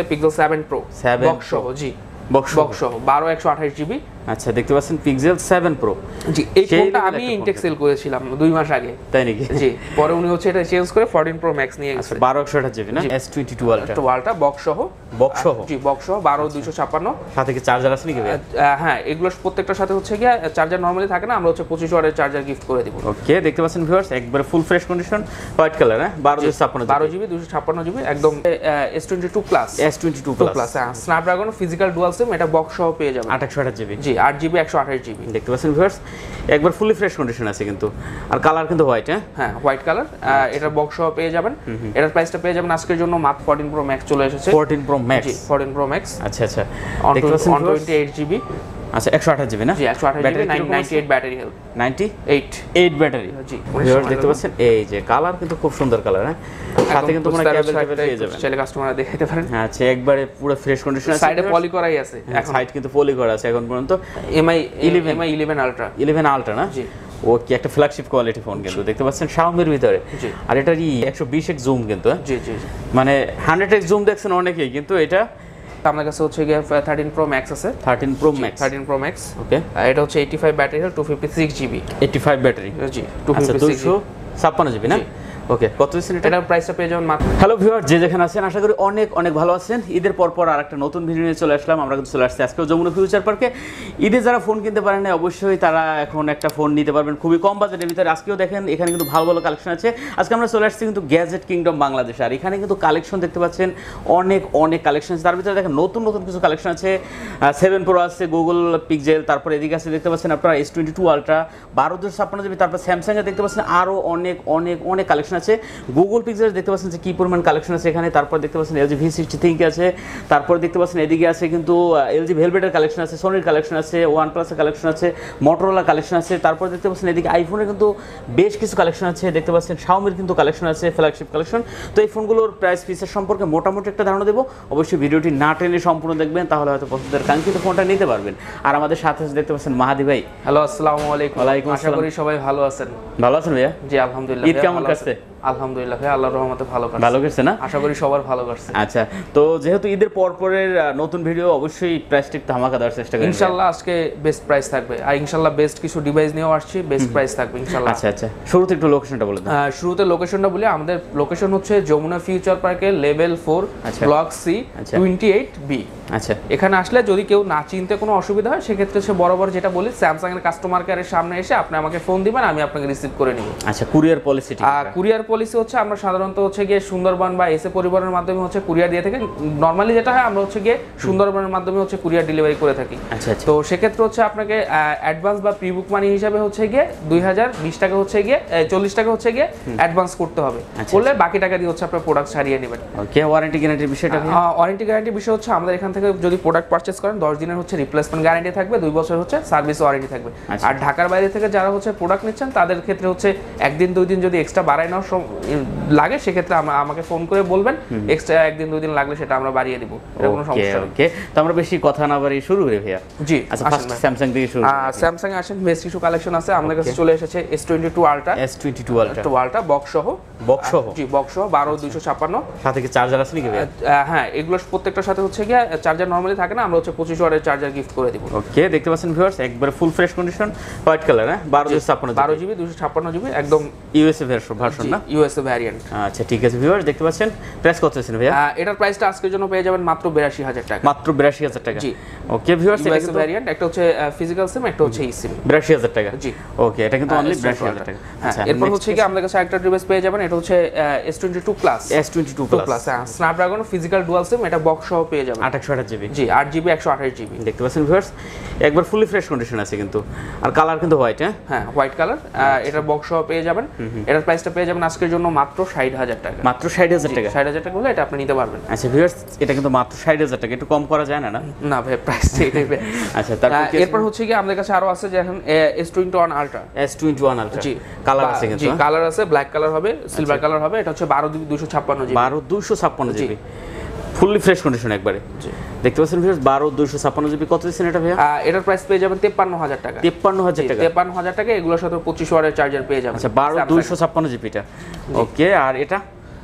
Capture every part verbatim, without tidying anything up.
Pixel seven pro box সহ জি box box সহ বারো একশো আঠাশ জিবি। আচ্ছা দেখতে পাচ্ছেন পিক্সেল সেভেন প্রো। জি এই ফোনটা আমি ইনটেক সেল করেছিলাম দুই মাস আগে। তাই নাকি? জি পরে উনি হচ্ছে এটা চেঞ্জ করে চোদ্দ প্রো ম্যাক্স নিয়ে গেছে। বারো একশো আঠাশ জিবি না এস টোয়েন্টি টু আলট্রা। তো আলট্রা বক্স সহ বক্স সহ জি বক্স সহ বারো দুইশো ছাপ্পান্ন। সাথে কি চার্জার আছে নাকি? হ্যাঁ এগুলো প্রত্যেকটার সাথে হচ্ছে গিয়ে চার্জার নরমালি থাকে না, আমরা হচ্ছে পঁচিশ ওয়াটের চার্জার গিফট করে দিব। ওকে দেখতে পাচ্ছেন ভিউয়ার্স একবারে full fresh condition white colour. হ্যাঁ বারো দুইশো ছাপ্পান্ন বারো জিবি দুইশো ছাপ্পান্ন জিবি একদম S twenty two plus S twenty two plus. হ্যাঁ স্ন্যাপড্রাগন ফিজিক্যাল ডুয়াল সিম, এটা বক্স সহ পেয়ে যাবেন আট একশো আঠাশ জিবি। জি আট জিবি একশো আঠাশ জিবি দেখতে পাচ্ছেন ভিউয়ার্স একবার ফুলি ফ্রেশ কন্ডিশন আছে কিন্তু, আর কালার কিন্তু হোয়াইট। হ্যাঁ হ্যাঁ হোয়াইট কালার, এটা বক্স সহ পেয়ে যাবেন। এটার প্রাইসটা পেয়ে যাবেন আজকের জন্য মাত্র চৌদ্দ প্রো ম্যাক্স চলে এসেছে। চৌদ্দ প্রো ম্যাক্স। জি চৌদ্দ প্রো ম্যাক্স। আচ্ছা আচ্ছা দেখতে পাচ্ছেন আটশো আঠাশ জিবি। আচ্ছা একশো আঠাশ জিবি না? জি একশো আঠাশ জিবি আটানব্বই ব্যাটারি হেলথ। আটানব্বই ব্যাটারি। জি ভিউয়ার্স দেখতে পাচ্ছেন এই যে কালার কিন্তু খুব সুন্দর কালার। হ্যাঁ সাথে কিন্তু মনে কেবল কেবল পেয়ে যাবেন, চাইলে কাস্টমাররা দেখাতে পারেন। হ্যাঁ আচ্ছা একবারে পুরো ফ্রেশ কন্ডিশন আছে। সাইডে পলি করাই আছে এখন সাইড কিন্তু পলি করা আছে এখন পর্যন্ত। Mi Mi eleven ultra eleven ultra না? জি ওকে একটা ফ্ল্যাগশিপ কোয়ালিটি ফোন কিন্তু দেখতে পাচ্ছেন Xiaomi-র ভিতরে। আর এটা একশো বিশ এক্স জুম কিন্তু। জি জি মানে একশো এক্স জুম দেখছেন অনেকেই, কিন্তু এটা আমার কাছে হচ্ছে গিয়ে তেরো প্রো ম্যাক্স আছে। তেরো প্রো ম্যাক্স তেরো প্রো ম্যাক্স ওকে। এটা হচ্ছে পঁচাশি ব্যাটারি হেলথ দুইশো ছাপ্পান্ন জিবি। পঁচাশি ব্যাটারি জি দুইশো ছাপ্পান্ন জিবি না? ওকে কত দিচ্ছেন এটা? এটার প্রাইসটা পেয়ে যাবেন মাত্র। হ্যালো ভিউয়ার যে যেখানে আছেন আশা করি অনেক অনেক ভালো আছেন। ঈদের পর পর আর একটা নতুন ভিডিও নিয়ে চলে আসলাম। আমরা কিন্তু চলে আসছি আজকেও যমুনা ফিউচার পার্কে। ঈদে যারা ফোন কিনতে পারেন না অবশ্যই তারা এখন একটা ফোন নিতে পারবেন খুবই কম বাজেটের ভিতরে। আজকেও দেখেন এখানে কিন্তু ভালো ভালো কালেকশন আছে। আজকে আমরা চলে আসছি কিন্তু গ্যাজেট কিংডম বাংলাদেশ, আর এখানে কিন্তু কালেকশন দেখতে পাচ্ছেন অনেক অনেক কালেকশন আছে। তার ভিতরে দেখেন নতুন নতুন কিছু কালেকশন আছে। সেভেন প্রো আছে, গুগল পিক্সেল, তারপর এদিকে আছে দেখতে পাচ্ছেন আপনারা এস টোয়েন্টি টু আলট্রা বারো দুশো ছাপ্পান্ন জিবি, তারপর স্যামসাংয়ে দেখতে পাচ্ছেন আরও অনেক অনেক অনেক কালেকশন আছে। গুগল পিক্সেল দেখতে পাচ্ছেন যে কি পরিমাণ কালেকশন আছে এখানে। তারপর দেখতে পাচ্ছেন এলজি ভি সিক্সটি থ্রি আছে, তারপর দেখতে পাচ্ছেন এদিকে আছে কিন্তু এলজি ভেলভেটের কালেকশন আছে, সোনির কালেকশন আছে, ওয়ান প্লাসের কালেকশন আছে, মোটরোলা কালেকশন আছে। তারপর দেখতে পাচ্ছেন এদিকে আইফোনের কিন্তু বেশ কিছু কালেকশন আছে। দেখতে পাচ্ছেন Xiaomi-র কিন্তু কালেকশন আছে, ফ্ল্যাগশিপ কালেকশন। তো এই ফোনগুলোর প্রাইস পিসের সম্পর্কে মোটামুটি একটা ধারণা দেবো। অবশ্যই ভিডিওটি না টেনে সম্পূর্ণ দেখবেন, তাহলে হয়তো পছন্দের কাঙ্ক্ষিত ফোনটা নিতে পারবেন। আর আমাদের সাথে দেখতে পাচ্ছেন মাহাদি ভাই। হ্যালো আসসালামু আলাইকুম। ওয়ালাইকুম আশা করি সবাই ভালো আছেন। ভালো আছেন ভাইয়া? জি আলহামদুলিল্লাহ। ঈদ কেমন কাটছে? আলহামদুলিল্লাহ ভাই আল্লাহর রহমতে ভালো কাটছে। ভালো কাটছে না? আশা করি সবার ভালো কাটছে। আচ্ছা তো যেহেতু ঈদের পর পরের নতুন ভিডিও অবশ্যই প্রাইসটা একটু ধামাকা দেওয়ার চেষ্টা করব ইনশাআল্লাহ। আজকে বেস্ট প্রাইস থাকবে, আর ইনশাআল্লাহ বেস্ট কিছু ডিভাইস নিয়েও আসছি, বেস্ট প্রাইস থাকবে ইনশাআল্লাহ। আচ্ছা আচ্ছা শুরুতে একটু লোকেশনটা বলে দাও। শুরুতে লোকেশনটা বলি, আমাদের লোকেশন হচ্ছে যমুনা ফিউচার পার্কের level four block C twenty eight B. আচ্ছা এখানে আসলে যদি কেউ না চিনতে কোনো অসুবিধা হয় সেক্ষেত্রে সে বরাবর যেটা বলি স্যামসাং এর কাস্টমার কেয়ারের সামনে এসে আপনি আমাকে ফোন দিবেন, আমি আপনাকে রিসিভ করে নিব। আচ্ছা কুরিয়ার পলিসি? আর কুরিয়ার পলিসি হচ্ছে আমরা সাধারণত হচ্ছে গিয়ে সুন্দরবন বা এসে পরিবহনের মাধ্যমে হচ্ছে কুরিয়ার দিয়ে থাকি। নরমালি যেটা হয় আমরা হচ্ছে গিয়ে সুন্দরবনের মাধ্যমে হচ্ছে কুরিয়ার ডেলিভারি করে থাকি। আচ্ছা আচ্ছা। তো সেক্ষেত্রে হচ্ছে আপনাকে অ্যাডভান্স বা প্রি বুক মানি হিসাবে হচ্ছে গিয়ে দুই হাজার বিশ টাকা হচ্ছে গিয়ে চল্লিশ টাকা হচ্ছে গিয়ে অ্যাডভান্স করতে হবে। করলে বাকি টাকা দিয়ে হচ্ছে আপনার প্রোডাক্ট ছাড়িয়ে নেবেন। ওকে ওয়ারেন্টি গ্যারান্টির বিষয়টা? ওয়ারেন্টি গ্যারান্টির বিষয় হচ্ছে আমাদের এখান থেকে যদি প্রোডাক্ট পারচেজ করেন দশ দিনের হচ্ছে রিপ্লেসমেন্ট গ্যারান্টি থাকবে, দুই বছর হচ্ছে সার্ভিস ওয়ারেন্টি থাকবে। আর ঢাকার বাইরে থেকে যারা হচ্ছে প্রোডাক্ট নিচ্ছেন তাদের ক্ষেত্রে হচ্ছে একদিন দুই দিন যদি এক্সট্রা বাড়ায় নেওয়ার লাগে সেক্ষেত্রে আমাকে ফোন করে বলবেন, এক্সট্রা একদিন দুই দিন লাগলে সেটা আমরা বাড়িয়ে দিব, এটা কোনো সমস্যা নেই। ওকে তো আমরা বেশি কথা না বাড়িয়ে শুরু করি ভাইয়া। জি আচ্ছা ফার্স্ট স্যামসাং থেকে শুরু। স্যামসাং এ আসেন, বেশ কিছু কালেকশন আছে আমাদের কাছে চলে এসেছে S twenty two ultra. S twenty two ultra তো আলট্রা বক্স সহ। বক্স সহ? জি বক্স সহ বারো দুইশো ছাপ্পান্ন। সাথে কি চার্জার আছে নাকি ভাইয়া? হ্যাঁ এগুলো প্রত্যেকটার সাথে হচ্ছে গিয়ে চার্জার নরমালি থাকে না, আমরা হচ্ছে পঁচিশ ওয়াটের চার্জার গিফট করে দিব। ওকে দেখতে পাচ্ছেন ভিউয়ার্স একবারে full fresh condition white colour. হ্যাঁ বারো দুইশো ছাপ্পান্ন বারো জিবি দুইশো ছাপ্পান্ন জিবি একদম ইউএসএ ভার্সন না? USA variant. আচ্ছা ঠিক আছে ভিউয়ার্স দেখতে পাচ্ছেন প্রাইস কত আছে ভাইয়া? এটার প্রাইসটা আজকের জন্য পেয়ে যাবেন মাত্র বিরাশি হাজার টাকা। মাত্র বিরাশি হাজার টাকা? জি। ওকে ভিউয়ার্স এটা কিন্তু ভ্যারিয়েন্ট, একটা হচ্ছে ফিজিক্যাল সিম, একটা হচ্ছে ই সিম। বিরাশি হাজার টাকা? জি। ওকে এটা কিন্তু অনলি বিরাশি হাজার টাকা। আচ্ছা এরপর হচ্ছে কি আমাদের কাছে একটা ডিভাইস পেয়ে যাবেন, এটা হচ্ছে S twenty two plus. S twenty two plus হ্যাঁ স্ন্যাপড্রাগন ফিজিক্যাল ডুয়াল সিম, এটা বক্স সহ পেয়ে যাবেন আট একশো আঠাশ জিবি। জি আট জিবি একশো আঠাশ জিবি। দেখতে পাচ্ছেন ভিউয়ার্স একবার ফুলি ফ্রেশ কন্ডিশন আছে কিন্তু, আর কালার কিন্তু হোয়াইট। হ্যাঁ হ্যাঁ হোয়াইট কালার, এটা বক্স সহ পেয়ে যাবেন। এটার প্রাইসটা পেয়ে যাবেন আজকের জন্য মাত্র ষাট হাজার টাকা। মাত্র ষাট হাজার টাকা? ষাট হাজার টাকা হলে এটা আপনি নিতে পারবেন। আচ্ছা ভিউয়ার্স এটা কিন্তু মাত্র ষাট হাজার টাকা, একটু কম করা যায় না? না ভাই প্রাইস এটাই ভাই। আচ্ছা তারপর এরপর হচ্ছে কি আমাদের কাছে আরো আছে, যেমন S twenty one ultra. S twenty one ultra জি কালার আছে কিন্তু? জি কালার আছে, ব্ল্যাক কালার হবে, সিলভার কালার হবে। এটা হচ্ছে বারো দুইশো ছাপ্পান্ন জিবি। বারো দুইশো ছাপ্পান্ন জিবি ফুললি ফ্রেশ কন্ডিশন একবারে। দেখতে পাচ্ছেন ভিউয়ার্স বারো দুইশো ছাপ্পান্ন জিবি। কত দিচ্ছেন এটা ভাইয়া? এটার প্রাইস পেয়ে যাবেন তেপ্পান্ন হাজার টাকা। তেপ্পান্ন হাজার টাকা? তেপ্পান্ন হাজার টাকা, এগুলোর সাথে পঁচিশ ওয়াটের চার্জার পেয়ে যাবেন। আচ্ছা বারো দুইশো ছাপ্পান্ন জিবিটা। ওকে আর এটা?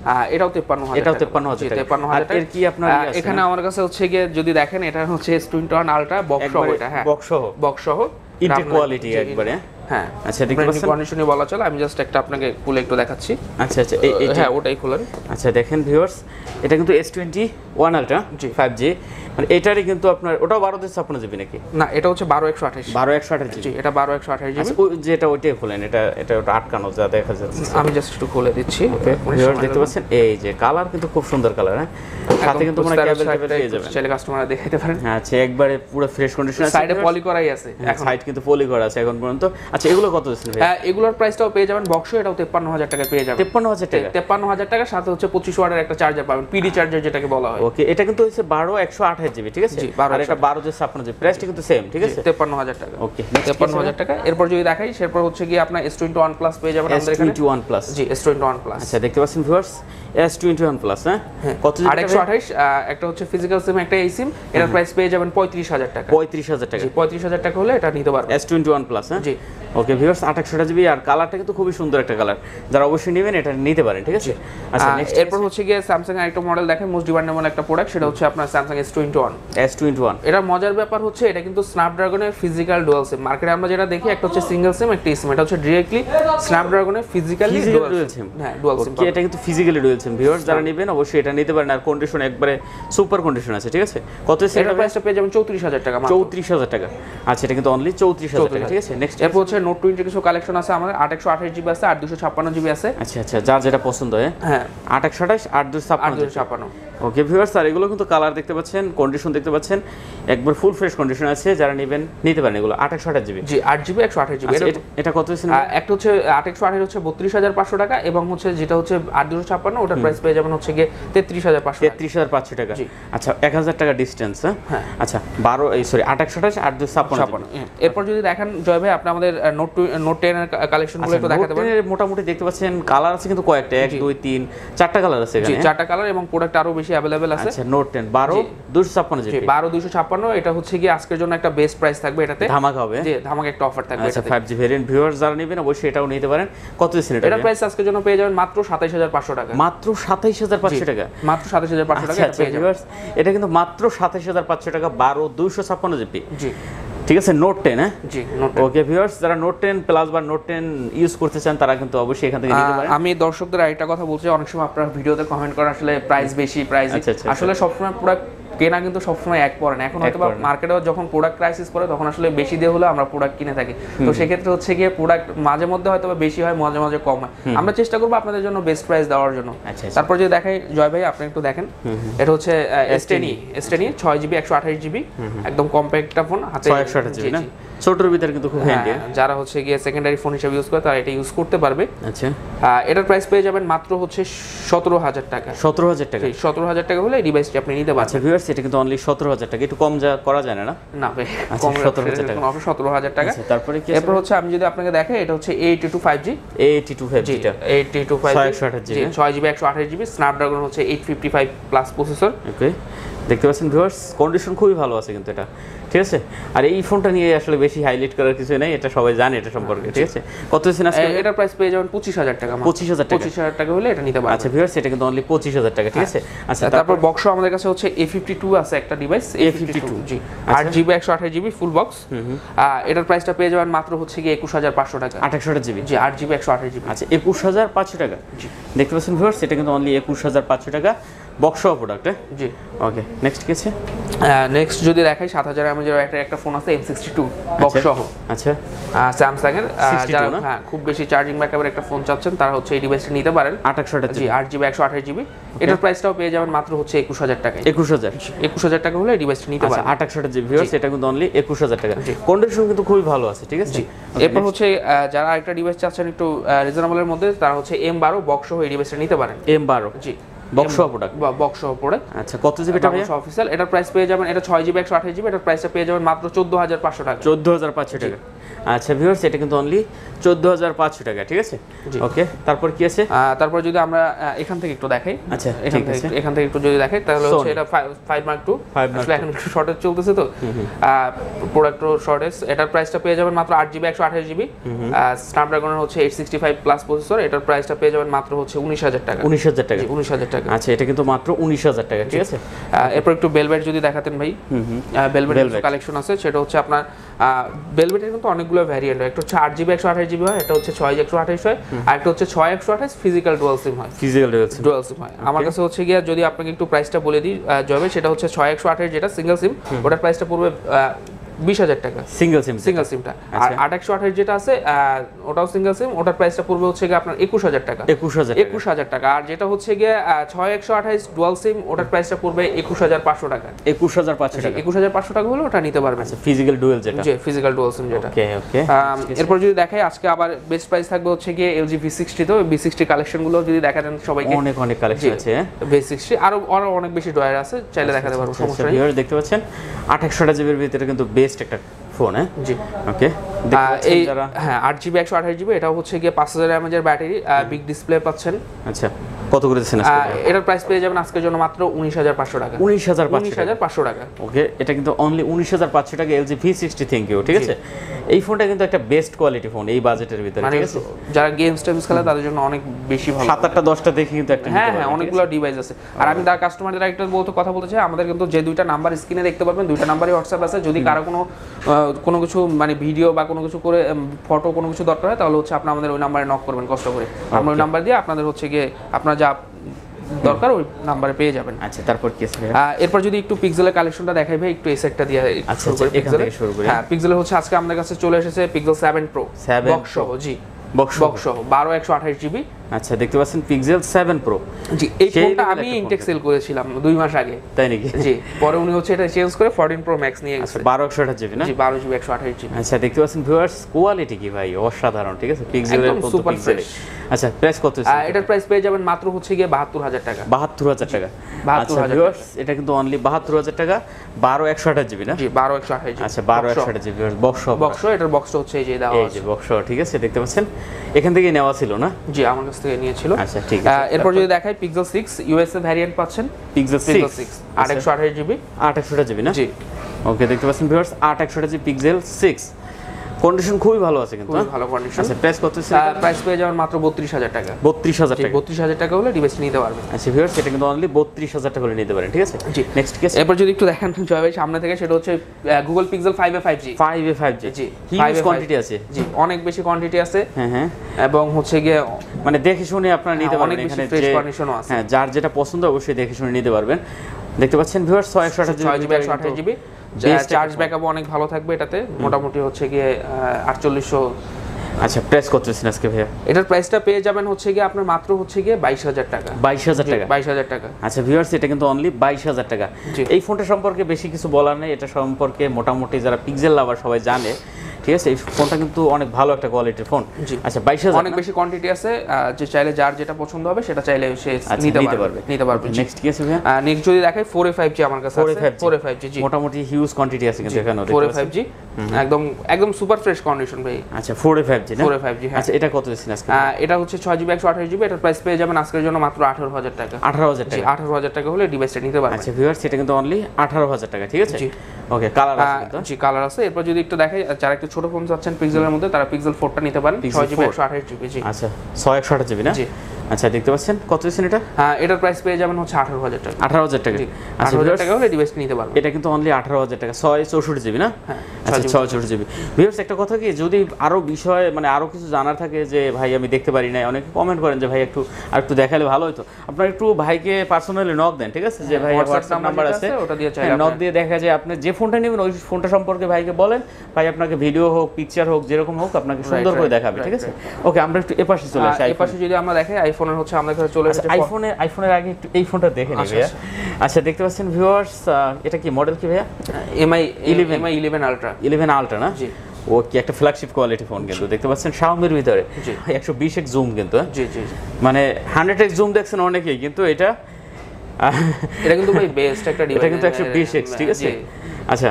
এটাও তেপ্পান্ন হাজার, এটাও তেপ্পান্ন হাজার টাকা। তেপ্পান্ন হাজার টাকা। এর কি আপনার এখানে আমার কাছে হচ্ছে গিয়ে যদি দেখেন এটা হচ্ছে S twenty one ultra box সহ, এটা হ্যাঁ বক্স সহ, বক্স সহ ইনটেক কোয়ালিটি একবারে। হ্যাঁ আচ্ছা দেখতে পাচ্ছেন কন্ডিশনে বলা চলে, আমি জাস্ট একটা আপনাকে খুলে একটু দেখাচ্ছি। আচ্ছা আচ্ছা এই হ্যাঁ ওটাই খুলেন। আচ্ছা দেখেন ভিউয়ার্স, এটা কিন্তু S twenty one ultra five G, মানে এটারই কিন্তু আপনার ওটাও বারো দুশো ছাপ্পান্ন জিবি নাকি? না এটা হচ্ছে বারো একশো আঠাশ, বারো একশো আঠাশ জিবি, এটা বারো একশো আঠাশ জিবি। যেটা ওইটাই খুলেন, এটা এটা ওটা আটকানো যা দেখা যাচ্ছে। আমি জাস্ট একটু খুলে দিচ্ছি। ভিউয়ার্স দেখতে পাচ্ছেন এই যে কালার কিন্তু খুব সুন্দর কালার, হ্যাঁ সাথে কিন্তু মানে কেবল কেবল পেয়ে যাবেন, চাইলে কাস্টমাররা দেখাতে পারেন। হ্যাঁ আচ্ছা একবারে পুরো ফ্রেশ কন্ডিশন আছে, সাইডে পলি করাই আছে, এখন সাইড কিন্তু পলি করা আছে এখন পর্যন্ত। আচ্ছা এগুলো কত দিচ্ছেন ভাই? হ্যাঁ এগুলোর প্রাইসটাও পেয়ে যাবেন বক্স, এটাও তেপ্পান্ন হাজার টাকা পেয়ে যাবেন। তেপ্পান্ন হাজার টাকা, তেপ্পান্ন হাজার টাকা, সাথে হচ্ছে পঁচিশ ওয়াটের একটা চার্জার পাবেন, পিডি চার্জার যেটাকে বলা হয়। ওকে এটা কিন্তু হচ্ছে বারো একশো আঠাশ জিবি, ঠিক আছে? আর এটা বারো দুশো ছাপ্পান্ন জিবি, প্রাইসটা কিন্তু সেম, ঠিক আছে? তেপ্পান্ন হাজার টাকা। ওকে তেপ্পান্ন হাজার টাকা। এরপর যদি দেখাই সেরপর হচ্ছে কি আপনার এস টোয়েন্টি ওয়ান প্লাস পেয়ে যাবেন আমাদের এখানে। এস টোয়েন্টি ওয়ান প্লাস, জি এস টোয়েন্টি ওয়ান প্লাস। আচ্ছা দেখতে পাচ্ছেন viewers S twenty one plus, হ্যাঁ কত জিবি? আর একশো আঠাশ, একটা হচ্ছে ফিজিক্যাল সিম একটা এই সিম, এটার প্রাইস পেয়ে যাবেন পঁয়ত্রিশ হাজার টাকা। পঁয়ত্রিশ হাজার টাকা, পঁয়ত্রিশ হাজার টাকা হলে এটা নিতে পারবেন এস টোয়েন্টি ওয়ান প্লাস, হ্যাঁ জি। ওকে ভিউয়ার্স আঠাশশো জিবি, আর কালারটা কিন্তু খুবই সুন্দর একটা কালার, যারা অবশ্যই নেবেন এটা নিতে পারেন, ঠিক আছে? আচ্ছা নেক্সট এরপর হচ্ছে গিয়ে স্যামসাং এর একটা মডেল দেখেন, মোস্ট ডিমান্ডেবল একটা প্রোডাক্ট, সেটা হচ্ছে আপনার Samsung S twenty one. S twenty one এটা মজার ব্যাপার হচ্ছে এটা কিন্তু স্ন্যাপড্রাগনের ফিজিক্যাল ডুয়াল সিম। মার্কেটে আমরা যেটা দেখি একটা হচ্ছে সিঙ্গেল সিম একটা সিম, এটা হচ্ছে ডিরেক্টলি স্ন্যাপড্রাগনের ফিজিক্যালি ডুয়াল সিম। হ্যাঁ ডুয়াল সিম, এটা কিন্তু ফিজিক্যালি ডুয়াল সিম। ভিউয়ার্স যারা নেবেন অবশ্যই এটা নিতে পারেন, আর কন্ডিশন একবারে সুপার কন্ডিশন আছে, ঠিক আছে? কত এটার প্রাইসটা পেয়ে যাবেন চৌত্রিশ হাজার টাকা, চৌত্রিশ হাজার টাকা। আচ্ছা এটা কিন্তু অনলি চৌত্রিশ হাজার টাকা, ঠিক আছে? নেক্সট এরপর হচ্ছে নোট টোয়েন্টি কিছু কালেকশন আছে আমাদের, আট একশো আঠাশ জিবি আছে, আর দুশো ছাপ্পান্ন জিবি আছে। আচ্ছা আচ্ছা যার যেটা পছন্দ, হ্যাঁ আট একশো আঠাশ আট দুশো ছাপ্পান্ন। ওকে ভিউয়ার্স আর এগুলো কিন্তু কালার দেখতে পাচ্ছেন, কন্ডিশন দেখতে পাচ্ছেন, একবার ফুল ফ্রেশ কন্ডিশন আছে, যারা নেবেন নিতে পারেন এগুলো। আট একশো আঠাশ জিবি, জি আট জিবি একশো আঠাশ জিবি। এটা কত হচ্ছে? একটা হচ্ছে আট একশো আঠাশ হচ্ছে বত্রিশ হাজার পাঁচশো টাকা, এবং হচ্ছে যেটা হচ্ছে আট দুশো ছাপ্পান্ন ওটার প্রাইস পেয়ে যাবেন হচ্ছে গিয়ে তেত্রিশ হাজার পাঁচশো তেত্রিশ হাজার পাঁচশো টাকা। আচ্ছা এক হাজার টাকা ডিস্টেন্স, হ্যাঁ আচ্ছা বারো এই সরি আট একশো আঠাশ আট দুশো ছাপ্পান্ন। এরপর যদি দেখেন জয় ভাই আপনি আমাদের নোট নোট টেন এর কালেকশনগুলো একটু দেখাতে পারেন। মোটামুটি দেখতে পাচ্ছেন কালার আছে কিন্তু কয়েকটা, এক দুই তিন চারটা কালার আছে এখানে, চারটা কালার, এবং প্রোডাক্ট আরো বেশি অ্যাভেলেবেল আছে। আচ্ছা নোট টেন বারো দুশো ছাপ্পান্ন জিবি, বারো দুশো ছাপ্পান্ন, এটা হচ্ছে কি আজকের জন্য একটা বেস্ট প্রাইস থাকবে, এটাতে ধামাকা হবে, জি ধামাকা একটা অফার থাকবে। আচ্ছা ফাইভ জি ভেরিয়েন্ট ভিউয়ার্স যারা নেবেন অবশ্যই এটাও নিতে পারেন। কত দিচ্ছেন এটা? এটা প্রাইস আজকের জন্য পেয়ে যাবেন মাত্র সাতাইশ হাজার পাঁচশো টাকা, মাত্র সাতাইশ হাজার পাঁচশো টাকা, মাত্র সাতাইশ হাজার পাঁচশো টাকা এটা পেয়ে যাবেন। এটা কিন্তু মাত্র সাতাইশ হাজার পাঁচশো টাকা, বারো দুশো ছাপ্পান্ন জিবি, জি ঠিক আছে? নোট টেন, হ্যাঁ জি নোট। ওকে ভিউয়ার্স যারা নোট টেন প্লাস বা নোট টেন ইউজ করতে চান তারা কিন্তু অবশ্যই এখান থেকে নিতে পারেন। আমি দর্শকদের আরেকটা কথা বলছি, অনেক সময় আপনারা ভিডিওতে কমেন্ট করেন আসলে প্রাইস বেশি প্রাইস, আসলে সবসময় প্রোডাক্ট কেনা কিন্তু সবসময় এক পড়ে না। এখন হয়তো মার্কেটে যখন প্রোডাক্ট ক্রাইসিস পড়ে তখন আসলে বেশি দিয়ে হলে আমরা প্রোডাক্ট কিনে থাকি, তো সেক্ষেত্রে হচ্ছে গিয়ে প্রোডাক্ট মাঝে মধ্যে হয়তো বেশি হয় মাঝে মাঝে কম হয়, আমরা চেষ্টা করবো আপনাদের জন্য বেস্ট প্রাইস দেওয়ার জন্য। তারপর যদি দেখাই জয় ভাই আপনি একটু দেখেন, এটা হচ্ছে S ten E, S ten E ছয় জিবি একশো আঠাশ জিবি, একদম কম্প্যাক্ট একটা ফোন, হাতে একশো আঠাশ জিবি না, ছোটর ভিতরে কিন্তু খুব হ্যান্ডি, যারা হচ্ছে গিয়ে সেকেন্ডারি ফোন হিসেবে ইউজ করে তারা এটা ইউজ করতে পারবে। আচ্ছা এটার প্রাইস পেয়ে যাবেন মাত্র হচ্ছে সতেরো হাজার টাকা, সতেরো হাজার টাকা, সতেরো হাজার টাকা হলে এই ডিভাইসটি আপনি নিতে পারবেন। আচ্ছা ভিউয়ার্স এটা কিন্তু অনলি সতেরো হাজার টাকা, একটু কম যা করা যায় না? না ভাই কম, সতেরো হাজার টাকা, সতেরো হাজার টাকা। তারপরে কি এরপর হচ্ছে আমি যদি আপনাকে দেখাই, এটা হচ্ছে eight two five G, eight two five G, eight two five G একশো আঠাশ জিবি, ছয় জিবি একশো আঠাশ জিবি, স্ন্যাপড্রাগন হচ্ছে eight fifty five plus processor. Okay দেখতে পাচ্ছেন ভিউয়ার্স কন্ডিশন খুবই ভালো আছে কিন্তু এটা, ঠিক আছে? আর এই ফোনটা নিয়ে আসলে বেশি হাইলাইট করার কিছু নেই, এটা সবাই জানে এটা সম্পর্কে, ঠিক আছে? কত দিচ্ছেন আজকে? এটার প্রাইস পেয়ে যাবেন পঁচিশ হাজার টাকা, পঁচিশ হাজার টাকা, পঁচিশ হাজার টাকা হলে এটা নিতে পারবেন। আচ্ছা ভিউয়ার্স এটা কিন্তু অনলি পঁচিশ হাজার টাকা, ঠিক আছে? আচ্ছা তারপর বক্স আমাদের কাছে হচ্ছে এ ফিফটি টু আছে একটা device, A fifty two G আট জিবি একশো আঠাশ জিবি ফুল বক্স, এটার প্রাইসটা পেয়ে যাবেন মাত্র হচ্ছে কি একুশ হাজার পাঁচশো টাকা, আঠাশশো আঠাশ জিবি, জি আট জিবি একশো আঠাশ জিবি। আচ্ছা একুশ হাজার পাঁচশো টাকা, জি দেখতে পাচ্ছেন ভিউয়ার্স এটা কিন্তু অনলি একুশ হাজার পাঁচশো টাকা বক্স সহ প্রোডাক্ট, জি ওকে নেক্সট কি আছে? নেক্সট যদি দেখাই সাত হাজার এমএএইচ একটা একটা ফোন আছে এম সিক্সটি টু বক্স সহ, আচ্ছা স্যামসাং এর, যারা হ্যাঁ খুব বেশি চার্জিং ব্যাকআপের একটা ফোন চাচ্ছেন তারা হচ্ছে এই ডিভাইসটা নিতে পারেন, আঠাশশো আঠাশ জি আট জিবি একশো আঠাশ জিবি। এটার প্রাইসটাও পেয়ে যাবেন মাত্র হচ্ছে একুশ হাজার টাকা, একুশ হাজার একুশ হাজার টাকা হলে এই ডিভাইসটা নিতে পারেন। আঠাশশো আঠাশ জিবি ভিউয়ার্স এটা কিন্তু অনলি একুশ হাজার টাকা, কন্ডিশন কিন্তু খুবই ভালো আছে, ঠিক আছে? এরপর হচ্ছে যারা একটা ডিভাইস চাচ্ছেন একটু রিজনেবলের মধ্যে তারা হচ্ছে এম বারো বক্স সহ এই ডিভাইসটা নিতে পারেন, এম বারো জি বক্স সহ প্রোডাক্ট, বক্স সহ প্রোডাক্ট। আচ্ছা কত জিবি এটা ভাই? অফিশিয়াল এটার প্রাইস পেয়ে যাবেন, এটা ছয় জিবি একশো আঠাশ জিবি, এটার প্রাইসটা পেয়ে যাবেন মাত্র চোদ্দ হাজার পাঁচশো টাকা, চোদ্দ হাজার পাঁচশো টাকা। আচ্ছা ভিউয়ার্স এটা কিন্তু অনলি চোদ্দ হাজার পাঁচশো টাকা, ঠিক আছে। ওকে, তারপর কি আছে? তারপর যদি আমরা এখান থেকে একটু দেখাই, আচ্ছা এখান থেকে এখান থেকে একটু যদি দেখাই তাহলে হচ্ছে এটা ফাইভ মার্ক টু, আসলে এখন একটু শর্টেজ চলতেছে তো প্রোডাক্ট শর্টেজ। এটার প্রাইসটা পেয়ে যাবেন মাত্র আট জিবি একশো আঠাশ জিবি, স্ন্যাপড্রাগনের হচ্ছে eight sixty five plus processor. এটার প্রাইসটা পেয়ে যাবেন মাত্র হচ্ছে উনিশ হাজার টাকা। উনিশ হাজার টাকা উনিশ হাজার টাকা। আচ্ছা এটা কিন্তু মাত্র উনিশ হাজার টাকা, ঠিক আছে। এরপর একটু বেলভেট যদি দেখাতেন ভাই, বেলভেট কালেকশন আছে, সেটা হচ্ছে আপনার বেলভেটের কিন্তু অনেকগুলো ভ্যারিয়েন্ট হয়। একটা হচ্ছে আট জিবি একশো আঠাশ জিবি হয়, এটা হচ্ছে ছয় একশো আঠাশ হয়, আর একটা হচ্ছে ছয় একশো আঠাশ ফিজিক্যাল ডুয়াল সিম হয়। Physical dual SIM dual SIM হয়। আমার কাছে হচ্ছে গিয়া যদি আপনাকে একটু প্রাইসটা বলে দিই জবে, সেটা হচ্ছে ছয় একশো আঠাশ যেটা সিঙ্গেল সিম, ওটার প্রাইসটা পড়বে বিশ হাজার টাকা সিঙ্গেল সিম, সিঙ্গেল সিমটা। আর আট একশো আঠাশ যেটা আছে ওটাও সিঙ্গেল সিম, ওটার প্রাইসটা পড়বে হচ্ছে গিয়ে আপনার একুশ হাজার টাকা। একুশ হাজার একুশ হাজার টাকা। আর যেটা হচ্ছে গিয়ে ছয় একশো আঠাশ ডুয়াল সিম, ওটার প্রাইসটা পড়বে একুশ হাজার পাঁচশো টাকা। একুশ হাজার পাঁচশো টাকা একুশ হাজার পাঁচশো টাকা হলে ওটা নিতে পারবেন। আচ্ছা ফিজিক্যাল ডুয়াল যেটা, জি ফিজিক্যাল ডুয়াল সিম যেটা। ওকে ওকে। এরপর যদি দেখাই আজকে আবার বেস্ট প্রাইস থাকবে হচ্ছে গিয়ে এলজি ভি সিক্সটি। তো ভি সিক্সটি কালেকশনগুলো যদি দেখাতেন সবাইকে, অনেক অনেক কালেকশন আছে ভি সিক্সটি, আরো আরো অনেক বেশি ড্রয়ার আছে, চাইলে দেখাতে পারবো, সমস্যা নেই। ভিউয়ার দেখতে পাচ্ছেন আঠাশশো জিবির ভিতরে কিন্তু বেস্ট একটা ফোন। হ্যাঁ জি ওকে। এই হ্যাঁ আট জিবি একশো আঠাশ জিবি, এটা হচ্ছে গিয়ে পাঁচ হাজার এমএএইচ ব্যাটারি, বিগ ডিসপ্লে পাচ্ছেন। আচ্ছা কত করে দিচ্ছেন আজকে? এটার প্রাইস পেয়ে যাবেন আজকের জন্য মাত্র উনিশ হাজার পাঁচশো টাকা। উনিশ হাজার পাঁচশো টাকা। ওকে, এটা কিন্তু অনলি উনিশ হাজার পাঁচশো টাকা LG V sixty. Thank you, ঠিক আছে। এই ফোনটা কিন্তু একটা বেস্ট কোয়ালিটি ফোন এই বাজেটের ভিতরে, ঠিক আছে। যারা গেমস টেমস খেলে তাদের জন্য অনেক বেশি ভালো। সাত আটটা দশটা দেখে কিন্তু একটা, হ্যাঁ হ্যাঁ অনেকগুলো ডিভাইস আছে। আর আমি তার কাস্টমারদের একটা বলতে কথা বলতে চাই, আমাদের কিন্তু যে দুইটা নাম্বার স্ক্রিনে দেখতে পারবেন, দুইটা নাম্বারই হোয়াটসঅ্যাপ আছে। যদি কারো কোনো কোনো কিছু মানে ভিডিও বা কোনো কিছু করে ফটো কোনো কিছু দরকার হয়, তাহলে হচ্ছে আপনি আমাদের ওই নাম্বারে নক করবেন কষ্ট করে, আমরা ওই নাম্বার দিয়ে আপনাদের হচ্ছে গিয়ে আপনার যা দরকার ওই নাম্বারে পেয়ে যাবেন। আচ্ছা তারপর কি আছে? এরপর যদি একটু পিক্সেলের কালেকশনটা দেখাই ভাই, একটু এই সেটটা দিয়ে শুরু করি। এখান থেকে শুরু করি। হ্যাঁ পিক্সেলের হচ্ছে আজকে আমাদের কাছে চলে এসেছে পিক্সেল সেভেন প্রো বক্স সহ। জি বক্স সহ বারো একশো আঠাশ জিবি। আচ্ছা দেখতে পাচ্ছেন পিক্সেল সেভেন প্রো। জি এই ফোনটা আমি ইনটেক সেল করেছিলাম দুই মাস আগে। তাই নাকি? জি পরে উনি হচ্ছে এটা চেঞ্জ করে চোদ্দ প্রো ম্যাক্স নিয়ে গেছে। বারো একশো আঠাশ জিবি না? জি বারো জিবি একশো আঠাশ জিবি। আচ্ছা দেখতে পাচ্ছেন ভিউয়ার্স কোয়ালিটি কি ভাই অসাধারণ, ঠিক আছে। পিক্সেলের কত পিক্সেল। আচ্ছা প্রাইস কত? এটার প্রাইস পেয়ে যাবেন মাত্র হচ্ছে গিয়ে বাহাত্তর হাজার টাকা। বাহাত্তর হাজার টাকা। আচ্ছা ভিউয়ার্স এটা কিন্তু অনলি বাহাত্তর হাজার টাকা, বারো একশো আঠাশ জিবি না? জি বারো একশো আঠাশ জিবি। আচ্ছা বারো একশো আঠাশ জিবি বক্স বক্স। এটার বক্সটা হচ্ছে এই যে দেওয়া আছে, এই যে বক্স, ঠিক আছে। দেখতে পাচ্ছেন এখান থেকে নেওয়া ছিল না? জি আমার কাছ থেকে নিয়েছিল। আচ্ছা ঠিক আছে। এরপর যদি দেখাই পিক্সেল সিক্স ইউএসএ ভ্যারিয়েন্ট পাচ্ছেন। পিক্সেল সিক্স আট একশো আঠাশ জিবি। আট একশো আঠাশ জিবি না? জি ওকে দেখতে পাচ্ছেন ভিউয়ার্স আট একশো আঠাশ জিবি পিক্সেল সিক্স, কন্ডিশন খুবই ভালো আছে কিন্তু, খুবই ভালো কন্ডিশন। আচ্ছা প্রাইস কত? প্রাইস পেয়ে যাবেন মাত্র বত্রিশ হাজার টাকা। বত্রিশ হাজার টাকা। বত্রিশ হাজার টাকা হলে ডিভাইস নিতে পারবেন। আচ্ছা ভিউয়ার্স এটা কিন্তু অনলি বত্রিশ হাজার টাকা হলে নিতে পারেন, ঠিক আছে। জি নেক্সট কেস। এরপর যদি একটু দেখেন জয় ভাই সামনে থেকে, সেটা হচ্ছে Google Pixel five A five G. Five A five G. জি হিউজ কোয়ান্টিটি আছে। জি অনেক বেশি কোয়ান্টিটি আছে। হ্যাঁ হ্যাঁ এবং হচ্ছে গিয়ে মানে দেখে শুনে আপনারা নিতে পারবেন। অনেক বেশি ফ্রেশ কন্ডিশনও আছে। হ্যাঁ যার যেটা পছন্দ অবশ্যই দেখে শুনে নিতে পারবেন। দেখতে পাচ্ছেন ভিউয়ার্স ছয় একশো আঠাশ জিবি একশো আঠাশ জিবি। চার্জ ব্যাকআপ অনেক ভালো থাকবে এটাতে, মোটামুটি হচ্ছে গিয়ে আটচল্লিশশো। আচ্ছা প্রাইস কত ছিল আজকে ভাইয়া? এটার প্রাইসটা পেয়ে যাবেন হচ্ছে গিয়ে আপনার মাত্র হচ্ছে গিয়ে বাইশ হাজার টাকা। বাইশ হাজার টাকা। বাইশ হাজার টাকা। আচ্ছা ভিউয়ার্স এটা কিন্তু অনলি বাইশ হাজার টাকা। এই ফোনটা সম্পর্কে বেশি কিছু বলার নেই, এটা সম্পর্কে মোটামুটি যারা পিক্সেল লাভার সবাই জানে, ঠিক আছে। এই ফোনটা কিন্তু অনেক ভালো একটা কোয়ালিটির ফোন। আচ্ছা বাইশ হাজার অনেক বেশি কোয়ান্টিটি আছে, যে চাইলে যার যেটা পছন্দ হবে সেটা চাইলে সে নিতে পারবে নিতে পারবে নেক্সট কি আছে ভাইয়া? নেক্সট যদি দেখাই ফোর এ ফাইভ জি আমার কাছে আছে। ফোর এ ফাইভ জি জি মোটামুটি হিউজ কোয়ান্টিটি আছে কিন্তু এখানে। ফোর এ ফাইভ জি একদম একদম সুপার ফ্রেশ কন্ডিশন ভাই। আচ্ছা ফোর এ ফাইভ জি না? Four A five G. আচ্ছা এটা কত দিচ্ছেন আজকে? এটা হচ্ছে ছয় জিবি একশো আঠাশ জিবি। এটার প্রাইস পেয়ে যাবেন আজকের জন্য মাত্র আঠারো হাজার টাকা। আঠারো হাজার টাকা। আঠারো হাজার টাকা হলে ডিভাইসটা নিতে পারবেন। আচ্ছা ভিউয়ার্স এটা কিন্তু অনলি আঠারো হাজার টাকা, ঠিক আছে। ওকে কালার আছে কিন্তু? জি কালার আছে। এরপর যদি একটু দেখাই যারা একটু ছোট ফোন চাচ্ছেন পিক্সেলের মধ্যে, তারা পিক্সেল ফোরটা নিতে পারেন। ছয় জিবি একশো আঠাশ জিবি। জি আচ্ছা ছয় একশো আঠাশ জিবি না? জি আচ্ছা দেখতে পাচ্ছেন কত দিচ্ছেন এটা? হ্যাঁ এটার প্রাইস পেয়ে যাবেন হচ্ছে আঠারো হাজার টাকা। আঠারো হাজার টাকা। আঠারো হাজার টাকা হলে ডিভাইস নিতে পারবেন। এটা কিন্তু অনলি আঠারো হাজার টাকা, ছয় চৌষট্টি জিবি না? আচ্ছা ছয় চৌষট্টি জিবি। ভিউয়ার্স একটা কথা কি, যদি আরো বিষয় মানে আরো কিছু জানার থাকে যে ভাই আমি দেখতে পারি না, অনেকে কমেন্ট করেন যে ভাই একটু আর একটু দেখালে ভালো হতো, আপনারা একটু ভাইকে পার্সোনালি নক দেন, ঠিক আছে। যে ভাই হোয়াটসঅ্যাপ নাম্বার আছে ওটা দিয়ে চাইলে নক দিয়ে দেখা যায় আপনি যে ফোনটা নেবেন ওই ফোনটা সম্পর্কে ভাইকে বলেন, ভাই আপনাকে ভিডিও হোক পিকচার হোক যেরকম হোক আপনাকে সুন্দর করে দেখাবে, ঠিক আছে। ওকে আমরা একটু এপাশে চলে আসি। এপাশে যদি আমরা দেখাই আইফোনের হচ্ছে আমাদের কাছে চলে এসেছে। আইফোনে আইফোনের আগে একটু এই ফোনটা দেখে নিই ভাইয়া। আচ্ছা দেখতে পাচ্ছেন ভিউয়ার্স এটা কি মডেল কি ভাইয়া? Mi eleven Mi eleven ultra. Eleven ultra না? জি ও কি একটা ফ্ল্যাগশিপ কোয়ালিটি ফোন কিন্তু দেখতে পাচ্ছেন শাওমির ভিতরে। একশো বিশ এক্স জুম কিন্তু। জি জি মানে হান্ড্রেড এক্স জুম দেখছেন অনেকেই, কিন্তু এটা এটা কিন্তু ভাই বেস্ট একটা ডিভাইস, এটা কিন্তু একশো বিশ এক্স, ঠিক আছে। আচ্ছা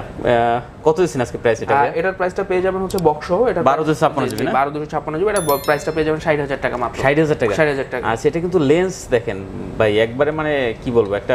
কত দিচ্ছেন আজকে প্রাইস এটা? এটার প্রাইসটা পেয়ে যাবেন হচ্ছে বক্স সহ, এটা বারো দুশো ছাপ্পান্ন জিবি না, বারো দুশো ছাপ্পান্ন জিবি, এটা প্রাইসটা পেয়ে যাবেন ষাট হাজার টাকা মাত্র। ষাট হাজার টাকা, ষাট হাজার টাকা। আচ্ছা এটা কিন্তু লেন্স দেখেন ভাই একবারে মানে কি বলবো, একটা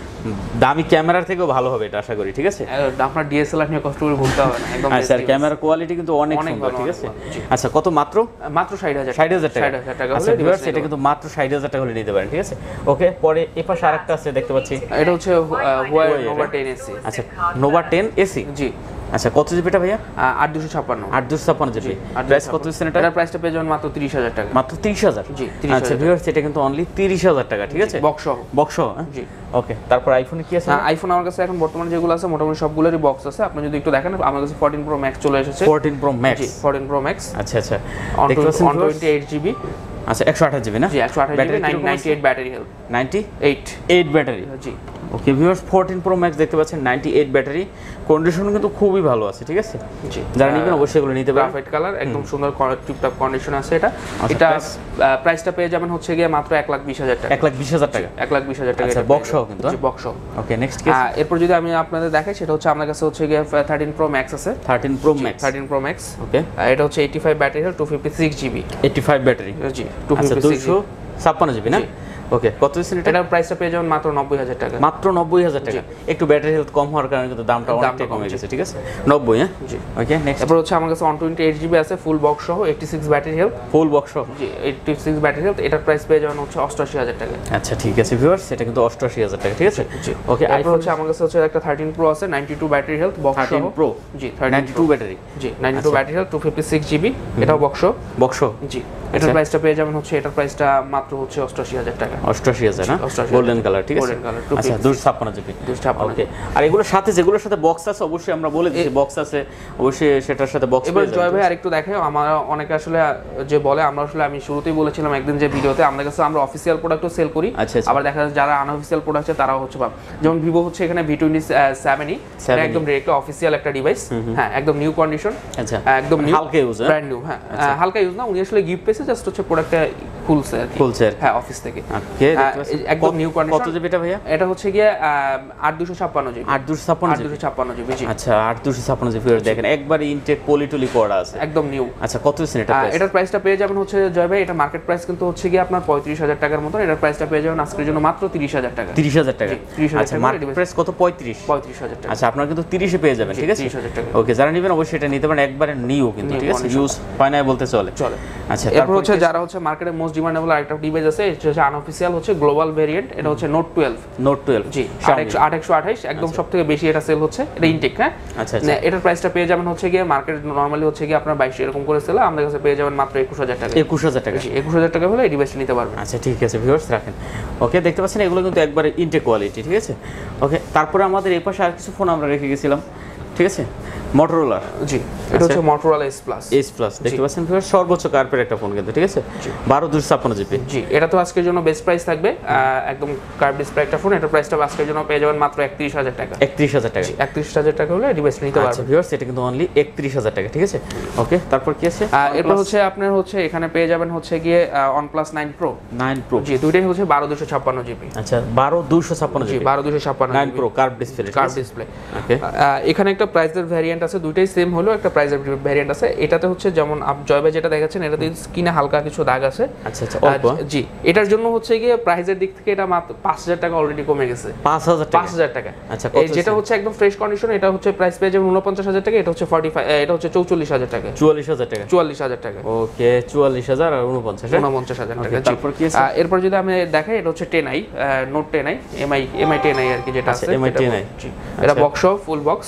দামি ক্যামেরার থেকেও ভালো হবে এটা আশা করি, ঠিক আছে। আপনার ডিএসএলআর নিয়ে কষ্ট করে ঘুরতে হবে না একদম। আচ্ছা আর ক্যামেরার কোয়ালিটি কিন্তু অনেক সুন্দর, ঠিক আছে। আচ্ছা কত? মাত্র মাত্র ষাট হাজার ষাট হাজার টাকা। টাকা আচ্ছা ভিউয়ার্স এটা কিন্তু মাত্র ষাট হাজার টাকা হলে নিতে পারেন, ঠিক আছে। ওকে পরে এই পাশে আরেকটা আছে দেখতে পাচ্ছি, এটা হচ্ছে হুয়াই নোভা টেন এসি। আচ্ছা নোভা টেন এসি, জি। আচ্ছা কত জিবিটা ভাইয়া? আট দুশো ছাপ্পান্ন। আট দুশো ছাপ্পান্ন জিবি। প্রাইস কত দিচ্ছেন এটা? এটার প্রাইসটা পেয়ে যাবেন মাত্র তিরিশ হাজার টাকা। মাত্র তিরিশ হাজার? জি। আচ্ছা ভিউয়ার্স এটা কিন্তু অনলি তিরিশ হাজার টাকা, ঠিক আছে। বক্স সহ, বক্স সহ, জি। ওকে তারপর আইফোনে কি আছে? আইফোন আমার কাছে এখন বর্তমানে যেগুলো আছে মোটামুটি সবগুলোরই বক্স আছে। আপনি যদি একটু দেখেন আমার কাছে ফোরটিন প্রো ম্যাক্স চলে এসেছে। ফোরটিন প্রো ম্যাক্স, জি ফোরটিন প্রো ম্যাক্স। আচ্ছা আচ্ছা দেখতে পাচ্ছেন ওয়ান টোয়েন্টি এইট জিবি। আচ্ছা একশো আঠাশ জিবি না? জি একশো আঠাশ GB, ninety eight battery health. Ninety eight battery, জি। Okay viewers fourteen pro max দেখতে পাচ্ছেন নাইনটি এইট ব্যাটারি, কন্ডিশন কিন্তু খুবই ভালো আছে, ঠিক আছে। জি যারা নেবেন অবশ্যই এগুলো নিতে পারেন। গ্রাফাইট কালার একদম সুন্দর টিপটপ কন্ডিশন আছে এটা। এটা প্রাইসটা পেয়ে যাবেন হচ্ছে গিয়ে মাত্র এক লাখ বিশ হাজার টাকা। এক লাখ বিশ হাজার টাকা, এক লাখ বিশ হাজার টাকা। আচ্ছা বক্স সহ কিন্তু? জি বক্স সহ। ওকে নেক্সট কি? এরপর যদি আমি আপনাদের দেখাই সেটা হচ্ছে আমার কাছে হচ্ছে গিয়ে থার্টিন প্রো ম্যাক্স আছে। Thirteen pro max, thirteen pro max, okay. এটা হচ্ছে eighty five battery health, two fifty six GB. Eighty five battery, জি টু ফিফটি সিক্স দুশো ছাপ্পান্ন জিবি না? ওকে কত দিচ্ছেন এটা? এটার প্রাইসটা পেয়ে যাবেন মাত্র নব্বই হাজার টাকা। মাত্র নব্বই হাজার টাকা। একটু ব্যাটারি হেলথ কম হওয়ার কারণে কিন্তু দামটা অনেকটাই কমে গেছে, ঠিক আছে। নব্বই, হ্যাঁ জি। ওকে নেক্সট এরপর হচ্ছে আমার কাছে ওয়ান টোয়েন্টি এইট জিবি আছে ফুল বক্স সহ, eighty six battery health. Full box সহ, জি এইটি সিক্স ব্যাটারি হেলথ। এটার প্রাইস পেয়ে যাবেন হচ্ছে অষ্টআশি হাজার টাকা। আচ্ছা ঠিক আছে ভিউয়ার্স এটা কিন্তু অষ্টআশি হাজার টাকা, ঠিক আছে। জি ওকে এরপর হচ্ছে আমার কাছে হচ্ছে একটা থার্টিন প্রো আছে, ninety two battery health box সহ। থার্টিন প্রো, জি নাইনটি টু ব্যাটারি, জি ninety two battery health, two fifty six GB. এটাও বক্স বক্স, জি। এটার প্রাইসটা পেয়ে যাবেন হচ্ছে, এটার প্রাইসটা মাত্র হচ্ছে অষ্টআশি হাজার টাকা। অষ্টআশি হাজার না? গোল্ডেন কালার, ঠিক আছে। গোল্ডেন কালার, আচ্ছা দুশো ছাপ্পান্ন জিবি। ওকে আর এগুলোর সাথে যেগুলোর সাথে বক্স আছে অবশ্যই আমরা বলে দিচ্ছি, বক্স আছে অবশ্যই সেটার সাথে বক্স। এবার জয় ভাই আরেকটু দেখে আমার অনেকে আসলে যে বলে, আমরা আসলে আমি শুরুতেই বলেছিলাম একদিন যে ভিডিওতে আমাদের কাছে আমরা অফিসিয়াল প্রোডাক্টও সেল করি। আবার দেখা যাচ্ছে যারা আনঅফিসিয়াল প্রোডাক্ট আছে তারাও হচ্ছে পাবে। যেমন ভিভো হচ্ছে এখানে ভি টোয়েন্টি সেভেন ই, এটা একদম ডিরেক্টলি অফিসিয়াল একটা ডিভাইস। হ্যাঁ একদম নিউ কন্ডিশন, আচ্ছা একদম নিউ, হালকা ইউজ, ব্র্যান্ড নিউ। হ্যাঁ হালকা ইউজ না, উনি আসলে গিফট পেয়েছে, জাস্ট হচ্ছে প্রোডাক্টটা খুলছে আর কি, খুলছে হ্যাঁ অফিস থেকে। ওকে একদম নিউ কন্ডিশন। কত জিবি এটা ভাইয়া? এটা হচ্ছে গিয়ে আট দুশো ছাপ্পান্ন জিবি। আট দুশো ছাপ্পান্ন জিবি, আট দুশো ছাপ্পান্ন জিবি, জি। আচ্ছা আট দুশো ছাপ্পান্ন জিবি দেখেন একবার ইনটেক পলিটুলি করা আছে, একদম নিউ। আচ্ছা কত দিচ্ছেন এটা? এটার প্রাইসটা পেয়ে যাবেন হচ্ছে জয় ভাই, এটা মার্কেট প্রাইস কিন্তু হচ্ছে গিয়ে আপনার পঁয়ত্রিশ হাজার টাকার মতো। এটার প্রাইসটা পেয়ে যাবেন আজকের জন্য মাত্র তিরিশ হাজার টাকা। তিরিশ হাজার টাকা, আচ্ছা মার্কেট প্রাইস কত? পঁয়ত্রিশ, পঁয়ত্রিশ হাজার টাকা। আচ্ছা আপনারা কিন্তু তিরিশে পেয়ে যাবেন, ঠিক আছে। তিরিশ হাজার টাকা। ওকে যারা নেবেন অবশ্যই এটা নিতে পারেন, একবারে নিউ কিন্তু, ঠিক আছে। ইউজ হয় না বলতে চলে চলে। আচ্ছা এরপর হচ্ছে যারা হচ্ছে মার্কেটে মোস্ট ডিমান্ডেবল আরেকটা ডিভাইস আছে, এটা হচ্ছে আনঅফিসিয়াল হচ্ছে গ্লোবাল ভেরিয়েন্ট। এটা হচ্ছে নোট টুয়েলভ। নোট টুয়েলভ, জি আট একশো আঠাশ একদম সবথেকে বেশি এটা সেল হচ্ছে, এটা ইনটেক। হ্যাঁ আচ্ছা আচ্ছা এটার প্রাইসটা পেয়ে যাবেন হচ্ছে গিয়ে মার্কেট নরমালি হচ্ছে গিয়ে আপনার বাইশ এরকম করে সেল, আমাদের কাছে পেয়ে যাবেন মাত্র একুশ হাজার টাকা। একুশ হাজার টাকা, একুশ হাজার টাকা হলে এই ডিভাইসটা নিতে পারবেন। আচ্ছা ঠিক আছে ভিউয়ার্স রাখেন। ওকে দেখতে পাচ্ছেন এগুলো কিন্তু একবারে ইনটেক কোয়ালিটি, ঠিক আছে। ওকে তারপরে আমাদের এই পাশে আর কিছু ফোন আমরা রেখে গেছিলাম, ঠিক আছে। মোটরোলা, জি এটা হচ্ছে Motorola S plus. S plus দেখতে পাচ্ছেন ভিউয়ার্স সর্বোচ্চ কার্পের একটা ফোন কিন্তু, ঠিক আছে। বারো দুশো ছাপ্পান্ন জিবি, জি এটা তো আজকের জন্য বেস্ট প্রাইস থাকবে, একদম কার্ভ ডিসপ্লে একটা ফোন। এটার প্রাইসটা আজকের জন্য পেয়ে যাবেন মাত্র একত্রিশ হাজার টাকা। একত্রিশ হাজার টাকা, একত্রিশ হাজার টাকা হলে ডিভাইসটা নিতে পারবেন। আচ্ছা ভিউয়ার্স এটা কিন্তু অনলি একত্রিশ হাজার টাকা, ঠিক আছে। ওকে তারপর কি আছে? এরপর হচ্ছে আপনার হচ্ছে এখানে পেয়ে যাবেন হচ্ছে গিয়ে OnePlus nine pro. Nine pro, জি দুইটাই হচ্ছে বারো দুশো ছাপ্পান্ন জিবি। আচ্ছা বারো দুশো ছাপ্পান্ন জিবি, বারো দুশো ছাপ্পান্ন nine pro curve display, curve display. Okay এখানে একটা প্রাইসের ভ্যারিয়েন্ট আছে, দুইটাই সেম হলো একটা প্রাইসের ভ্যারিয়েন্ট আছে। এটাতে হচ্ছে যেমন জয় ভাই যেটা দেখাচ্ছেন, এটাতে স্কিনে হালকা কিছু দাগ আছে। আচ্ছা আচ্ছা জি এটার জন্য হচ্ছে গিয়ে প্রাইসের দিক থেকে এটা মাত্র পাঁচ হাজার টাকা অলরেডি কমে গেছে। পাঁচ হাজার টাকা, পাঁচ হাজার টাকা। আচ্ছা যেটা হচ্ছে একদম ফ্রেশ কন্ডিশন, এটা হচ্ছে প্রাইস পেয়ে যাবেন উনপঞ্চাশ হাজার টাকা। এটা হচ্ছে ফর্টি ফাইভ, এটা হচ্ছে চৌচল্লিশ হাজার টাকা। চুয়াল্লিশ হাজার টাকা, চুয়াল্লিশ হাজার টাকা। ওকে চুয়াল্লিশ হাজার আর উনপঞ্চাশ, উনপঞ্চাশ হাজার টাকা। তারপর কি আছে? এরপর যদি আমি দেখাই, এটা হচ্ছে ten I, note ten I, Mi Mi ten I আর কি যেটা আছে, এমআই টেন আই। এটা বক্স ফুল বক্স।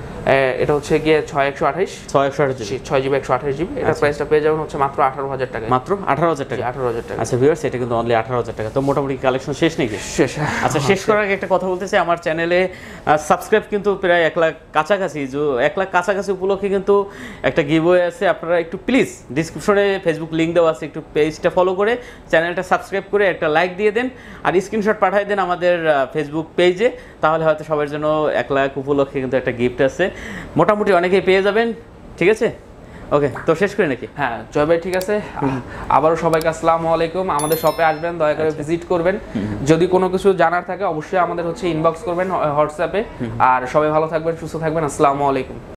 এটা হচ্ছে গিয়ে ছয় একশো আঠাশ, ছয় একশো আঠাশ জিবি, ছয় জিবি একশো আঠাশ জিবি। এটার প্রাইসটা পেয়ে যাবেন হচ্ছে মাত্র আঠারো হাজার টাকা। মাত্র আঠারো হাজার টাকা, আঠারো হাজার টাকা। আচ্ছা ভিউয়ার্স এটা কিন্তু অনলি আঠারো হাজার টাকা। তো মোটামুটি কালেকশন শেষ নাকি? শেষ। আচ্ছা শেষ করার আগে একটা কথা বলতে চাই, আমার চ্যানেলে সাবস্ক্রাইব কিন্তু প্রায় এক লাখ কাছাকাছি, যে এক লাখ কাছাকাছি উপলক্ষে কিন্তু একটা গিভওয়ে আছে। আপনারা একটু প্লিজ ডিসক্রিপশনে ফেসবুক লিঙ্ক দেওয়া আছে, একটু পেজটা ফলো করে চ্যানেলটা সাবস্ক্রাইব করে একটা লাইক দিয়ে দেন, আর স্ক্রিনশট পাঠিয়ে দেন আমাদের ফেসবুক পেজে, তাহলে হয়তো সবার জন্য এক লাখ উপলক্ষে কিন্তু একটা গিফট আছে। মোটামুটি অনেকেই পেয়ে যাবেন, ঠিক আছে। ওকে, তো শেষ করে নাকি? হ্যাঁ জয় ভাই, ঠিক আছে। আবারও সবাইকে আসসালামু আলাইকুম। আমাদের শপে আসবেন, দয়া করে ভিজিট করবেন। যদি কোনো কিছু জানার থাকে অবশ্যই আমাদের হচ্ছে ইনবক্স করবেন হোয়াটসঅ্যাপে। আর সবাই ভালো থাকবেন, সুস্থ থাকবেন। আসসালামু আলাইকুম।